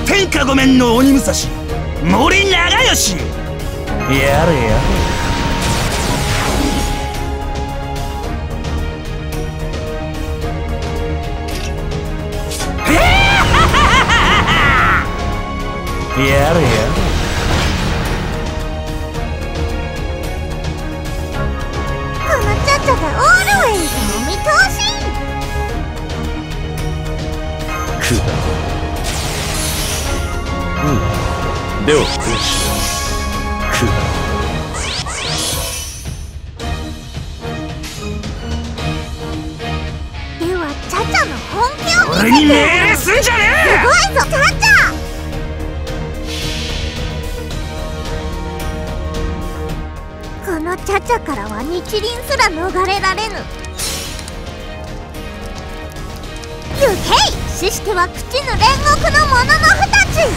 天下御免の鬼武蔵森長吉、やれやれ。やれやれ。 このチャチャがオールウェイズお見通し。 くだではよしくだではチャチャの本気を見せて。 俺に命令すんじゃねえ。 すごいぞチャチャ。このチャチャからは日輪すら逃れられぬ。行けい、死しては朽ちぬ煉獄の者の二つ。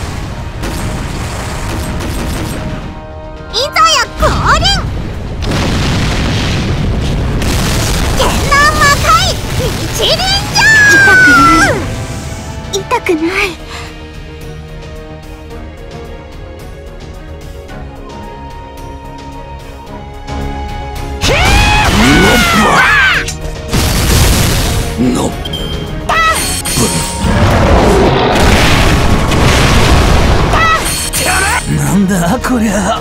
いざや降臨。剣南魔界日輪じゃ。痛くない。 のなんだこりゃ。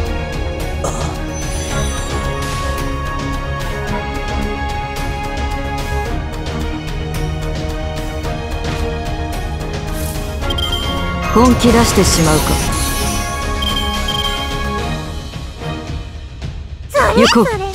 本気出してしまうか。 それ行こう。 それ